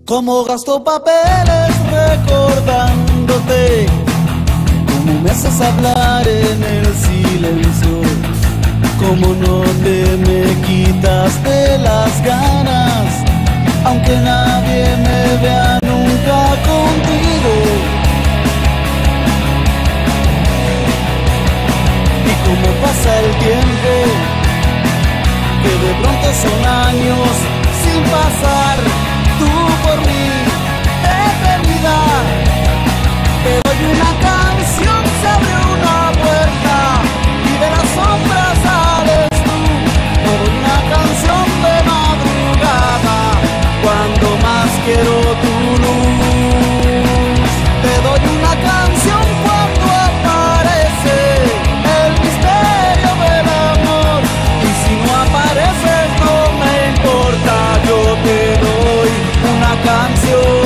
Cómo gasto papeles recordándote, cómo me haces hablar en el silencio, cómo no te me quitaste las ganas, aunque nadie me vea nunca contigo. Y cómo pasa el tiempo, que de pronto son años sin pasar. Tú por mí, eternidad. Te doy una canción, se abre una puerta y de las sombras sales tú. Te doy una canción de madrugada, cuando más quiero tu luz. Te doy una canción cuando aparece el misterio del amor. Y si no apareces no me importa, yo te doy una canción.